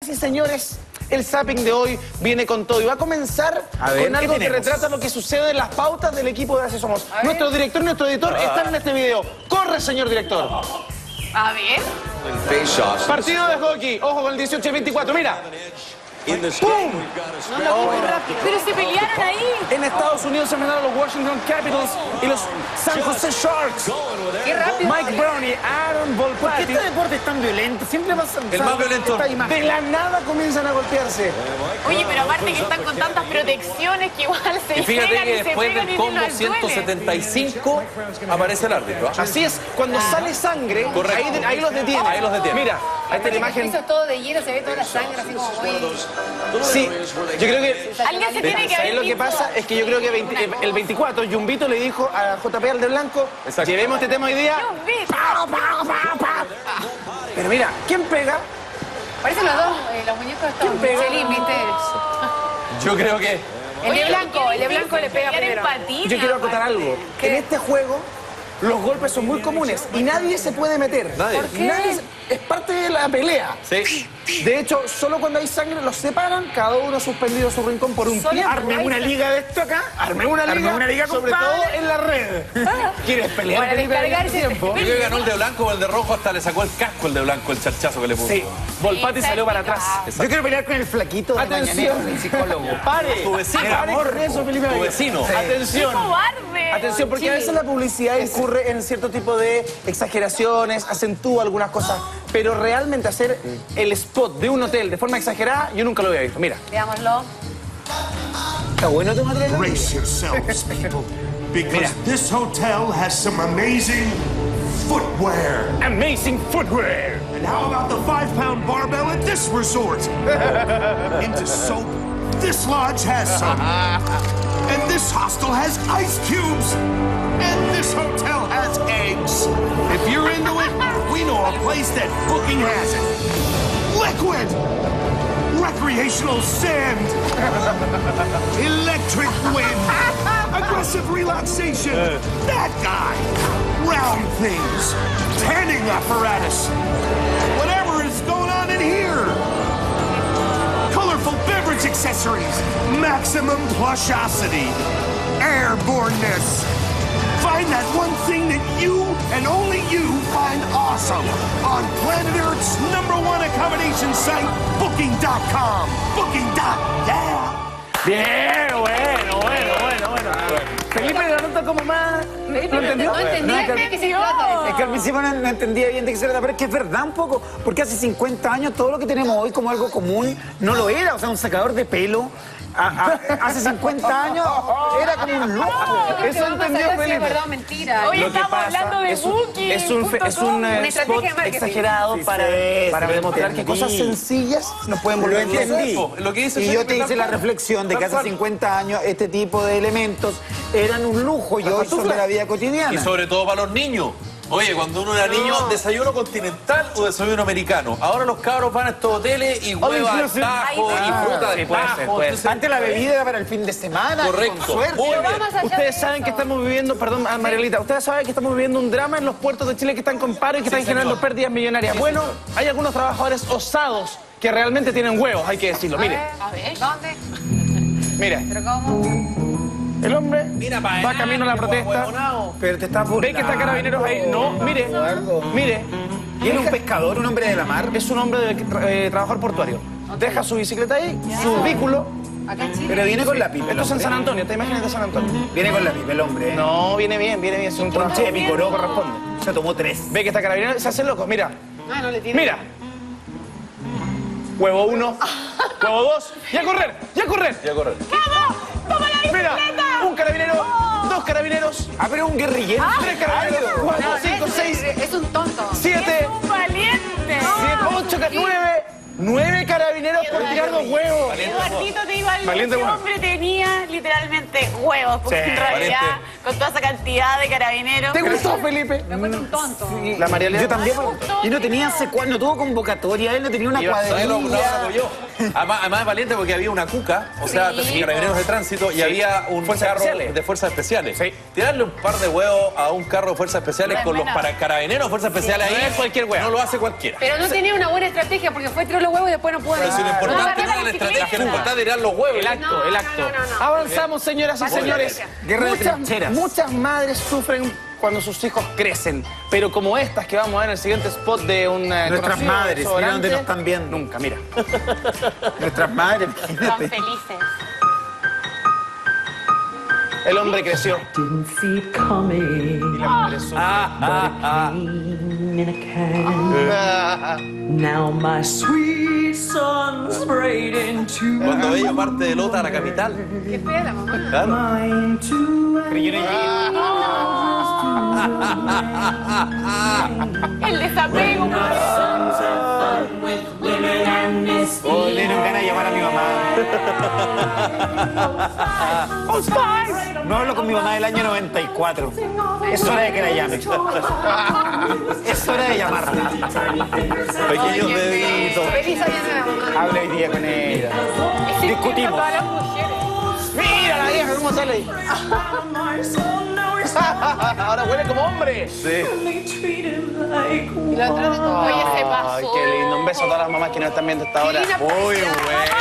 Sí, señores, el zapping de hoy viene con todo y va a comenzar con algo que retrata lo que sucede en las pautas del equipo de Así Somos. Nuestro director y nuestro editor están en este video. ¡Corre, señor director! A ver. Partido de hockey. Ojo con el 18 y 24. Mira. ¡Pum! No lo vi muy rápido. Pero se pelearon ahí. En Estados Unidos se enfrentaron los Washington Capitals y los San Jose Sharks. Qué rápido. Mike Brown y Aaron Volpati. ¿Por qué este deporte es tan violento? Siempre pasa... El más violento. De la nada comienzan a golpearse. Oye, pero aparte que están con tantas protecciones que igual se Y fíjate pegan que y se después pegan del y combo no les duele. 175 aparece el árbitro. Así es, cuando sale sangre, Correcto. ahí los detiene. Ahí los detiene. Mira, ahí está la imagen. Eso es todo de hielo, se ve toda la sangre así como muy... Sí, yo creo que... Alguien se tiene que ¿Sabes haber lo que visto? pasa? Es que yo creo que el 24, Yumbito le dijo a JP al de Blanco, Exacto. llevemos este tema hoy día. Yumbito. Pero mira, ¿quién pega? Parecen los dos, los muñecos de estos. Michelin, ¿viste? Yo creo que El de Oye, blanco, qué el de blanco le difícil pega pelear en primero. patina, Yo quiero acotar algo. En este juego, los golpes son muy comunes y nadie se puede meter. Nadie. ¿Por qué? Es parte de la pelea. sí. De hecho, solo cuando hay sangre los separan, cada uno suspendido a su rincón por un tiempo. Armé una liga de esto acá. Armé una liga, sobre compadre. todo en la red. ¿Quieres pelear? Para Felipe, en este descargarse. tiempo? Yo creo que ganó el de blanco o el de rojo, hasta le sacó el casco el de blanco, el charchazo que le puso. Sí, Volpati salió para atrás. Yo quiero pelear con el flaquito de Atención. Mañanero, el psicólogo. Pare. Tu vecino. Pare con eso, Felipe. Tu vecino. Atención. ¡Qué cobarde! Atención, porque a veces la publicidad incurre en cierto tipo de exageraciones, acentúa algunas cosas, pero realmente hacer el spot de un hotel de forma exagerada, yo nunca lo había visto. Mira. Veámoslo. ¿Está bueno tu material? Brace yourselves, people, because this hotel has some amazing footwear. Amazing footwear. And how about the 5-pound barbell at this resort? Into soap, this lodge has some. And this hostel has ice cubes. And this hotel has eggs. If you're into it, we know a place that booking has it. Liquid! Recreational sand! Electric wind! Aggressive relaxation! That guy! Round things! Tanning apparatus! Whatever is going on in here! Colorful beverage accessories! Maximum plushosity! Airborneness! Find that one thing that you and only you find awesome on planet Earth's #1 accommodation site, Booking.com. Booking.yeah. Bien, bueno. Felipe la nota como más... ¿Lo entendió? No entendía de qué se trata. Es que al principio no entendía bien de qué se trata, pero es que es verdad un poco, porque hace 50 años todo lo que tenemos hoy como algo común no lo era. O sea, un secador de pelo hace 50 años era como un lujo. Eso entendió Es Felipe. verdad o mentira. Hoy Lo que estamos pasa hablando de Booking. es un Una estrategia spot de marketing. exagerado para demostrar que cosas sencillas nos pueden Lo volver entendí. Lo que dice Y yo Felipe, te hice tal la cual. reflexión de que Tal hace cual. 50 años este tipo de elementos eran un lujo y hoy son de la vida cotidiana. Y sobre todo para los niños. Oye, cuando uno era niño, desayuno continental o desayuno americano. Ahora los cabros van a estos hoteles y huevas de inclusive. tajo y fruta de tajo. Entonces, Antes la bebida era para el fin de semana. Correcto. Con suerte. Muy bien. Vamos allá Ustedes de saben eso. que estamos viviendo, perdón, Marielita, ustedes saben que estamos viviendo un drama en los puertos de Chile que están con paro y que están generando pérdidas millonarias. Bueno, hay algunos trabajadores osados que realmente tienen huevos, hay que decirlo. Mire, A ver, ¿dónde? mire, ¿Pero cómo? el hombre Mira para va camino a la protesta. Pero te estás Ve que está Carabineros ahí. No, mire, mire. ¿Y era un pescador, un hombre de la mar? Es un hombre de trabajador portuario. Deja su bicicleta ahí, su vehículo. Acá en Chile. Pero viene con la pipa. Esto es en San Antonio, ¿te imaginas de San Antonio? Viene con la pipa el hombre. No, viene bien, es un trabajo épico, no corresponde. Se tomó 3. Ve que está Carabineros, se hace loco, mira. Ah, no le tiene. Mira. Huevo 1, huevo 2, y a correr, y a correr. Ya corre. ¡Toma la Mira, bicicleta! un carabinero, dos carabineros, Ah, pero un guerrillero. tres carabineros, 4, 5, 6, Es un tonto. 7, ¡Es un valiente! 8, 9 carabineros por tirar dos huevos. Eduardito te iba a decir, Valiente, ese bueno. hombre tenía literalmente huevos, porque Sí, en realidad, valiente. con toda esa cantidad de carabineros... ¿Te gustó, Felipe? Me encuentro un tonto. La Marielita. Yo también. Y no tenía no tuvo convocatoria, él no tenía una ¿Sabes lo que cuadrilla. hago yo? Además es valiente porque había una cuca, o sea, Sí. carabineros de tránsito, y había un Fuerzas carro especiales. de fuerzas especiales. Sí. Tirarle un par de huevos a un carro de fuerzas especiales No es con los menor. carabineros de fuerzas especiales no ahí, es cualquier huevo. no lo hace cualquiera. Pero no tenía una buena estrategia porque fue tras los huevos y después no puedo. Pero si lo importante agarrar no la es la estrategia, bicicleta. lo importante es tirar los huevos. El acto. Avanzamos, señoras y señores. Guerra de trincheras. Muchas madres sufren cuando sus hijos crecen, pero como estas que vamos a ver en el siguiente spot de un Nuestras conocido madres, mira desodorante, dónde nos están viendo. Nunca, mira. Nuestras madres, Están imagínate. felices. El hombre creció. Didn't see it coming. Y la mujer sufre. In a can. Now my sweet son's straight into Cuando ella parte de Lota a la capital. Qué fea la mamá. Claro. mine to El desapego. Oh, le dieron ganas de llamar a mi mamá. No hablo con mi mamá del año 94. Es hora de que la llame. Es hora de llamarla. Pequeños deditos. Feliz año de la mamá. Habla hoy día con ella. Discutimos. Todas las mujeres. Mira la vieja cómo sale ahí. Ahora huele como hombre. Sí. Y la otra no. Oye, se Ay, pasó. qué lindo. Un beso a todas las mamás que nos están viendo hasta ahora. Linda Muy publicidad. bueno.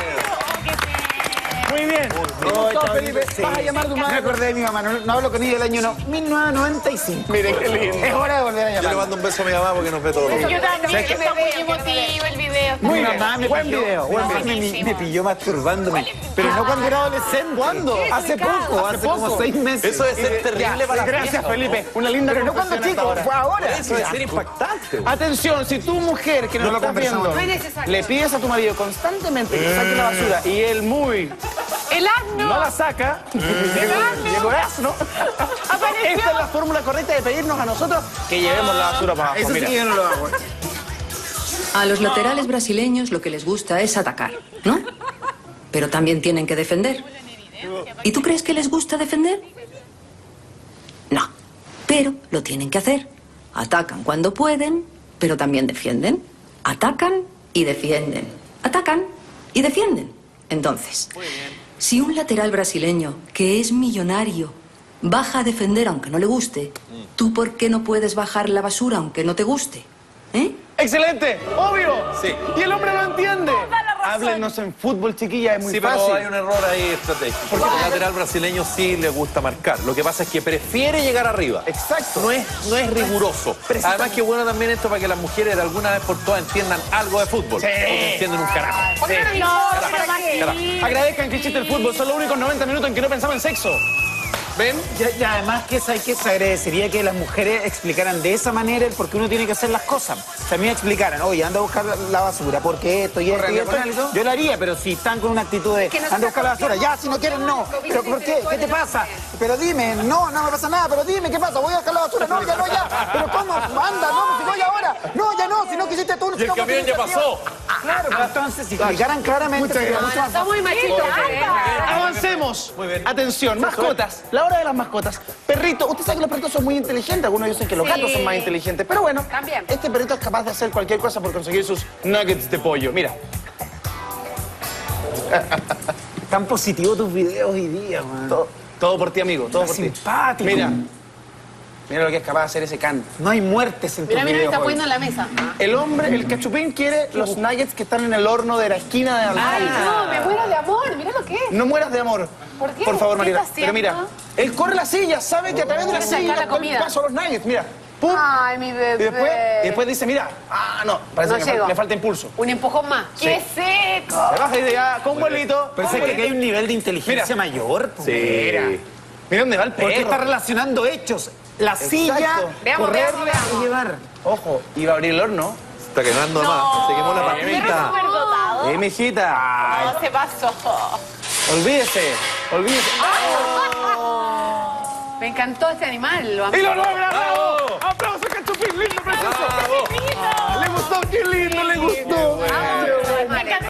Muy bien. Todo, Felipe, vas a llamar a tu Me madre. acordé de mi mamá. No hablo con ella del año 1995. Miren qué lindo. Es hora de volver a Yo le llamar. mando un beso a mi mamá porque nos ve todos los días. Yo también, está muy emotivo el video. Mi mamá me buen pilló, video, buen mi mamá video. me pilló masturbándome. Pero no cuando era adolescente. ¿Cuándo? Hace poco, hace como 6 meses. Eso debe ser terrible para la Gracias, vieja, Felipe. Una linda Pero no cuando confesión chico, hasta fue ahora. Eso debe ser impactante. Atención, si tu mujer que nos No lo estás viendo conversamos. No es necesario. le pides a tu marido constantemente que saque la basura y él muy El asno. no la saca, llegó asno. Apareció. Esta es la fórmula correcta de pedirnos a nosotros que llevemos la basura para abajo. Eso sí Mira. que yo no lo hago. A los laterales brasileños lo que les gusta es atacar, ¿no? Pero también tienen que defender. ¿Y tú crees que les gusta defender? No, pero lo tienen que hacer. Atacan cuando pueden, pero también defienden. Atacan y defienden. Atacan y defienden. Entonces, si un lateral brasileño que es millonario baja a defender aunque no le guste, ¿tú por qué no puedes bajar la basura aunque no te guste? ¿Eh? ¡Excelente! ¡Obvio! Sí. Y el hombre lo entiende. Háblenos en fútbol, chiquilla, es muy Sí, pero fácil. hay un error ahí estratégico. Porque el lateral brasileño sí le gusta marcar. Lo que pasa es que prefiere llegar arriba. Exacto. No es riguroso. Además que bueno también esto para que las mujeres de alguna vez por todas entiendan algo de fútbol. Sí. Otros entienden un carajo. No, pero más que- Agradezcan que existe el fútbol. Son los únicos 90 minutos en que no pensamos en sexo. ¿Ven? Y además que se agradecería que las mujeres explicaran de esa manera el por qué uno tiene que hacer las cosas. Si a mí me explicaran, oye, anda a buscar la basura, porque esto y esto y esto, yo lo haría, pero si están con una actitud de que no anda a se buscar la basura, ya, si no quieren, no. ¿Pero por qué? ¿Qué te pasa? Pero dime, no me pasa nada, pero dime, ¿qué pasa? Voy a buscar la basura, no, ya. ¿Pero cómo? Anda, no, si voy ahora. No, ya no, si no quisiste tú. Y el camión ya pasó. Claro, pero entonces, si explicaran claramente, sería mucho más Está muy machito. Avancemos. Muy bien. Atención, mascotas. La hora de las mascotas. Perrito, usted sabe que los perritos son muy inteligentes. Algunos dicen que los Sí. gatos son más inteligentes. Pero bueno, También. este perrito es capaz de hacer cualquier cosa por conseguir sus nuggets de pollo. Mira. tan positivo tus videos hoy día, man. Todo por ti, amigo. Todo por ti. Simpático. Mira. Mira lo que es capaz de hacer ese can. No hay muertes en tus Mira, me videos está hoy. poniendo en la mesa. El hombre, el cachupín quiere los nuggets que están en el horno de la esquina de al lado. Ay, no, me muero de amor. Mira lo que es. No mueras de amor. ¿Por qué? Por favor, ¿Qué Mariela. está Pero mira, haciendo? él corre la silla, sabe que a través de la Quiere sacar silla la comida. paso los nuggets. Mira, pum. Ay, mi Y bebé. después dice, mira, no, parece No que llegó. le falta impulso. Un empujón más. ¡Qué seco! Se baja y dice, ya, con vuelito. Pero sé que aquí hay un nivel de inteligencia Mira. mayor. po. Mira dónde va el Porque perro. está relacionando hechos. La silla, Veamos, correrla veamos. y llevar. Ojo, iba a abrir el horno. Se está quemando más. Se quemó la El perro patita. súper dotado. Mijita. No, se pasó. Olvídese. Me encantó este animal. Lo amé. ¡Y lo logra! ¡Bravo! ¡Aplauso, cachupín! ¡Lindo, precioso! Bravo. ¿Le gustó? ¡Qué lindo! ¡Le gustó! Amo a los animales.